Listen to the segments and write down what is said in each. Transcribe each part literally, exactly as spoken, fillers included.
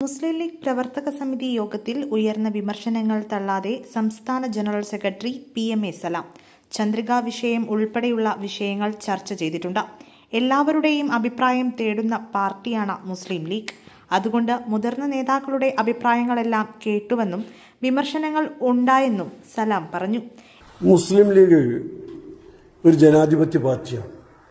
മുസ്ലിം league പ്രവർത്തക സമിതി യോഗത്തിൽ ഉയർന്ന വിമർശനങ്ങൾ തള്ളാതെ സംസ്ഥാന general secretary P M A Salam Chandrika വിഷയം ഉൾപ്പെടെയുള്ള വിഷയങ്ങൾ ചർച്ച ചെയ്തിട്ടുണ്ട്. എല്ലാവരുടെയും അഭിപ്രായം തേടുന്ന പാർട്ടിയാണ് മുസ്ലിം ലീഗ്. അതുകൊണ്ട് മുതിർന്ന നേതാക്കളുടെ അഭിപ്രായങ്ങളെല്ലാം കേട്ടുവെന്നും വിമർശനങ്ങൾ ഉണ്ടായെന്നും സലാം പറഞ്ഞു. മുസ്ലിം ലീഗ് ഒരു ജനാധിപത്യ പാർട്ടിയാണ്.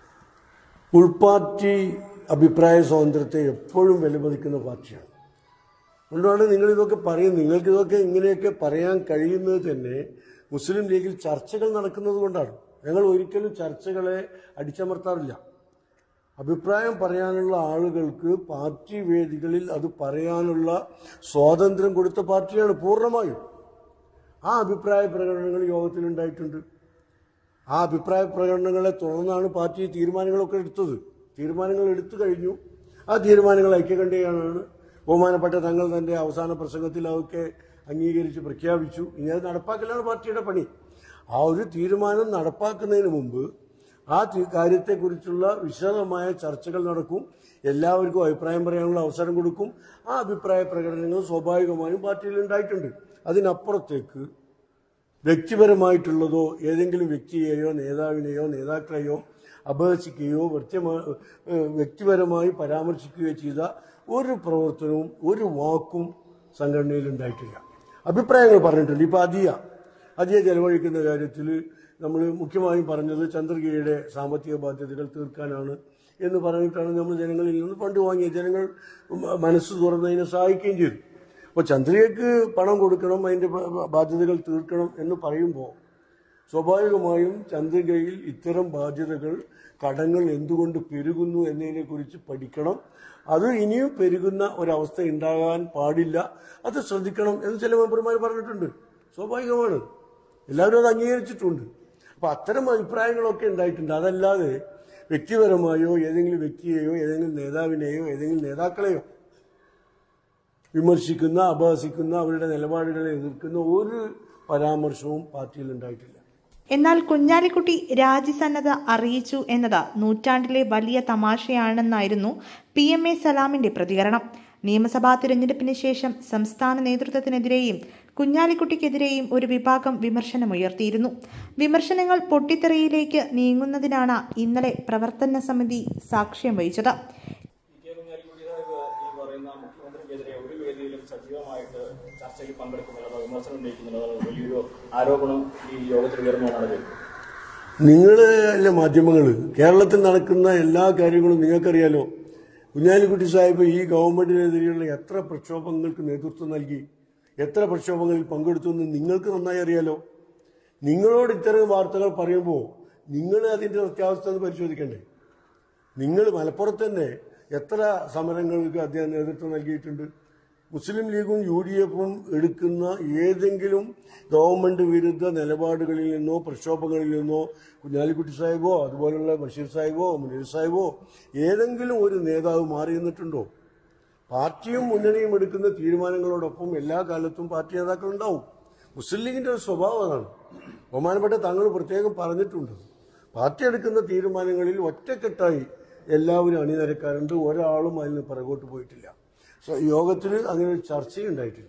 ഉൾപാർട്ടി അഭിപ്രായ സ്വാതന്ത്ര്യത്തെ എപ്പോഴും വിലമതിക്കുന്ന പാർട്ടിയാണ്. അതുകൊണ്ടാണ് നിങ്ങൾ ഇതൊക്കെ പറയും. നിങ്ങൾക്ക് ഇതൊക്കെ ഇങ്ങനെയൊക്കെ പറയാൻ കഴിയുന്നത് തന്നെ മുസ്ലിം ലീഗിൽ ചർച്ചകൾ നടക്കുന്നത് കൊണ്ടാണ്. ഞങ്ങൾ ഒരിക്കലും ചർച്ചകളെ അടിച്ചമർത്താറില്ല. അഭിപ്രായം പറയാനുള്ള ആളുകൾക്ക് പാർട്ടി വേദികളിൽ അത് പറയാനുള്ള സ്വാതന്ത്ര്യം കൊടുത്ത പാർട്ടിയാണ് പൂർണ്ണമായും. ആ അഭിപ്രായ പ്രകടനങ്ങൾ യോഗത്തിലുണ്ടായിട്ടുണ്ട്. ആ അഭിപ്രായ പ്രകടനങ്ങളെ തുടർന്നാണ് പാർട്ടി തീരുമാനങ്ങളൊക്കെ എടുത്തത്. തീരുമാനങ്ങൾ എടുത്തു കഴിഞ്ഞു. ആ തീരുമാനങ്ങൾ ഐക്യകണ്ഠേയാണ് ബഹുമാനപ്പെട്ട തങ്ങൾ തന്റെ അവസാന പ്രസംഗത്തിൽ അതൊക്കെ അംഗീകരിച്ച് പ്രഖ്യാപിച്ചു. ഇനി അത് നടപ്പാക്കലാണ് പാർട്ടിയുടെ പണി. ആ ഒരു തീരുമാനം നടപ്പാക്കുന്നതിന് മുമ്പ് ആ കാര്യത്തെക്കുറിച്ചുള്ള വിശദമായ ചർച്ചകൾ നടക്കും. എല്ലാവർക്കും അഭിപ്രായം പറയാനുള്ള അവസരം കൊടുക്കും. ആ അഭിപ്രായ പ്രകടനങ്ങൾ സ്വാഭാവികമായും പാർട്ടിയിൽ ഉണ്ടായിട്ടുണ്ട്. അതിനപ്പുറത്തേക്ക് വ്യക്തിപരമായിട്ടുള്ളതോ ഏതെങ്കിലും വ്യക്തിയെയോ നേതാവിനെയോ നേതാക്കളെയോ അപഹസിക്കുകയോ വ്യക്തിപരമായി പരാമർശിക്കുകയോ ചെയ്ത ഒരു പ്രവർത്തനവും ഒരു വാക്കും സംഘടനയിൽ ഉണ്ടായിട്ടില്ല. അഭിപ്രായങ്ങൾ പറഞ്ഞിട്ടുണ്ട്. ഇപ്പം അധിക അധിക ചെലവഴിക്കുന്ന കാര്യത്തിൽ നമ്മൾ മുഖ്യമായും പറഞ്ഞത് ചന്ദ്രികയുടെ സാമ്പത്തിക ബാധ്യതകൾ തീർക്കാനാണ് എന്ന് പറഞ്ഞിട്ടാണ് നമ്മൾ ജനങ്ങളിൽ നിന്ന് ഫണ്ട് വാങ്ങിയത്. ജനങ്ങൾ മനസ്സ് തുറന്നതിനെ സഹായിക്കുകയും ചെയ്തു. അപ്പോൾ ചന്ദ്രികയ്ക്ക് പണം കൊടുക്കണം, അതിൻ്റെ ബാധ്യതകൾ തീർക്കണം എന്ന് പറയുമ്പോൾ സ്വാഭാവികമായും ചന്ദ്രികയിൽ ഇത്തരം ബാധ്യതകൾ കടങ്ങൾ എന്തുകൊണ്ട് പെരുകുന്നു എന്നതിനെക്കുറിച്ച് പഠിക്കണം. അത് ഇനിയും പെരുകുന്ന ഒരവസ്ഥ ഉണ്ടാകാൻ പാടില്ല, അത് ശ്രദ്ധിക്കണം എന്ന് ചില മെമ്പർമാർ പറഞ്ഞിട്ടുണ്ട്. സ്വാഭാവികമാണ്, എല്ലാവരും അത് അംഗീകരിച്ചിട്ടുണ്ട്. അപ്പം അത്തരം അഭിപ്രായങ്ങളൊക്കെ ഉണ്ടായിട്ടുണ്ട്. അതല്ലാതെ വ്യക്തിപരമായോ ഏതെങ്കിലും വ്യക്തിയെയോ ഏതെങ്കിലും നേതാവിനെയോ ഏതെങ്കിലും നേതാക്കളെയോ വിമർശിക്കുന്ന അപഹസിക്കുന്ന അവരുടെ നിലപാടുകളെ എതിർക്കുന്ന ഒരു പരാമർശവും പാർട്ടിയിൽ ഉണ്ടായിട്ടില്ല. എന്നാൽ കുഞ്ഞാലിക്കുട്ടി രാജിസന്നദ്ധ അറിയിച്ചു എന്നത് നൂറ്റാണ്ടിലെ വലിയ തമാശയാണെന്നായിരുന്നു പി എം എ സലാമിന്റെ പ്രതികരണം. നിയമസഭാ തിരഞ്ഞെടുപ്പിന് ശേഷം സംസ്ഥാന നേതൃത്വത്തിനെതിരെയും കുഞ്ഞാലിക്കുട്ടിക്കെതിരെയും ഒരു വിഭാഗം വിമർശനമുയർത്തിയിരുന്നു. വിമർശനങ്ങൾ പൊട്ടിത്തെറിയിലേക്ക് നീങ്ങുന്നതിനാണ് ഇന്നലെ പ്രവർത്തന സമിതി സാക്ഷ്യം വഹിച്ചത്. സജീവമായിട്ട് ചർച്ചയിൽ പങ്കെടുക്കുന്നുള്ള വിമർശനം ഉന്നയിക്കുന്നുള്ളത് വലിയൊരു ആരോപണം ഈ യോഗത്തിൽ ഉയർന്നതാണ്. നിങ്ങൾ അല്ല മാധ്യമങ്ങൾ, കേരളത്തിൽ നടക്കുന്ന എല്ലാ കാര്യങ്ങളും നിങ്ങൾക്കറിയാലോ. കുഞ്ഞാലിക്കുട്ടി സാഹിബ് ഈ ഗവൺമെന്റിനെതിരെയുള്ള എത്ര പ്രക്ഷോഭങ്ങൾക്ക് നേതൃത്വം നൽകി, എത്ര പ്രക്ഷോഭങ്ങളിൽ പങ്കെടുത്തു എന്ന് നിങ്ങൾക്ക് നന്നായി അറിയാലോ. നിങ്ങളോട് ഇത്തരം വാർത്തകൾ പറയുമ്പോൾ നിങ്ങൾ അതിൻ്റെ സത്യാവസ്ഥ പരിശോധിക്കണ്ടേ? നിങ്ങൾ മലപ്പുറത്ത് തന്നെ എത്ര സമരങ്ങൾക്ക് അദ്ദേഹം നേതൃത്വം നൽകിയിട്ടുണ്ട്. മുസ്ലിം ലീഗും യു ഡി എഫും എടുക്കുന്ന ഏതെങ്കിലും ഗവൺമെന്റ് വിരുദ്ധ നിലപാടുകളിൽ നിന്നോ പ്രക്ഷോഭങ്ങളിൽ നിന്നോ കുഞ്ഞാലിക്കുട്ടി സാഹിബോ അതുപോലുള്ള ബഷീർ സാഹിബോ മുനീർ സാഹിബോ ഏതെങ്കിലും ഒരു നേതാവ് മാറി നിന്നിട്ടുണ്ടോ? പാർട്ടിയും മുന്നണിയും എടുക്കുന്ന തീരുമാനങ്ങളോടൊപ്പം എല്ലാ കാലത്തും പാർട്ടി നേതാക്കളുണ്ടാവും. മുസ്ലിം ലീഗിന്റെ ഒരു സ്വഭാവം അതാണ്. ബഹുമാനപ്പെട്ട തങ്ങൾ പ്രത്യേകം പറഞ്ഞിട്ടുണ്ട്. പാർട്ടി എടുക്കുന്ന തീരുമാനങ്ങളിൽ ഒറ്റക്കെട്ടായി എല്ലാവരും അണിനിരക്കാറുണ്ട്. ഒരാളും അതിന് പിറകോട്ട് പോയിട്ടില്ല. യോഗത്തിൽ അങ്ങനെ ഒരു ചർച്ചയും ഉണ്ടായിട്ടില്ല.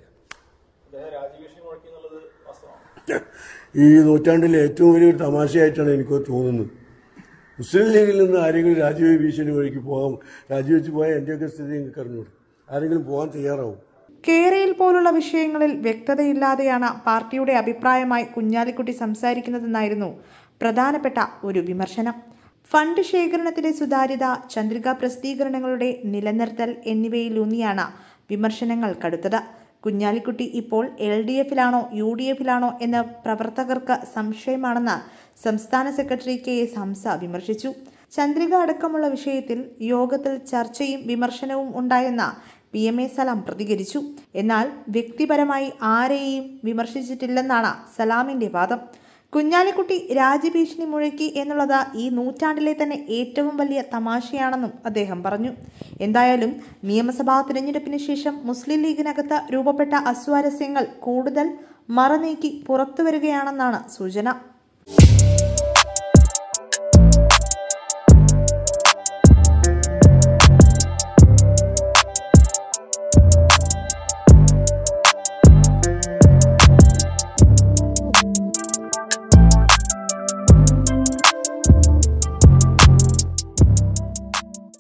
ഈ നൂറ്റാണ്ടിലെ ഏറ്റവും വലിയൊരു തമാശയായിട്ടാണ് എനിക്ക് തോന്നുന്നത്. മുസ്ലിം ലീഗിൽ നിന്ന് ആരെങ്കിലും രാജ്യവേ ഭീഷണി വഴിക്ക് പോകാം, രാജിവെച്ച് പോയാൽ എന്റെയൊക്കെ സ്ഥിതി നിങ്ങൾക്ക് അറിഞ്ഞൂടെ? ആരെങ്കിലും പോകാൻ തയ്യാറാവും? കേരയിൽ പോലുള്ള വിഷയങ്ങളിൽ വ്യക്തതയില്ലാതെയാണ് പാർട്ടിയുടെ അഭിപ്രായമായി കുഞ്ഞാലിക്കുട്ടി സംസാരിക്കുന്നതെന്നായിരുന്നു പ്രധാനപ്പെട്ട ഒരു വിമർശനം. ഫണ്ട് ശേഖരണത്തിലെ സുതാര്യത, ചന്ദ്രിക പ്രസിദ്ധീകരണങ്ങളുടെ നിലനിർത്തൽ എന്നിവയിലൂന്നിയാണ് വിമർശനങ്ങൾ കടുത്തത്. കുഞ്ഞാലിക്കുട്ടി ഇപ്പോൾ എൽ ഡി എഫിലാണോ യു ഡി എഫിലാണോ എന്ന് പ്രവർത്തകർക്ക് സംശയമാണെന്ന് സംസ്ഥാന സെക്രട്ടറി കെ എസ് ഹംസ വിമർശിച്ചു. ചന്ദ്രിക അടക്കമുള്ള വിഷയത്തിൽ യോഗത്തിൽ ചർച്ചയും വിമർശനവും ഉണ്ടായെന്ന് പി എം എ സലാം പ്രതികരിച്ചു. എന്നാൽ വ്യക്തിപരമായി ആരെയും വിമർശിച്ചിട്ടില്ലെന്നാണ് സലാമിന്റെ വാദം. കുഞ്ഞാലിക്കുട്ടി രാജ്യഭീഷണി മുഴക്കി എന്നുള്ളത് ഈ നൂറ്റാണ്ടിലെ തന്നെ ഏറ്റവും വലിയ തമാശയാണെന്നും അദ്ദേഹം പറഞ്ഞു. എന്തായാലും നിയമസഭാ തിരഞ്ഞെടുപ്പിന് ശേഷം മുസ്ലിം ലീഗിനകത്ത് രൂപപ്പെട്ട അസ്വാരസ്യങ്ങൾ കൂടുതൽ മറനീക്കി പുറത്തുവരികയാണെന്നാണ് സൂചന.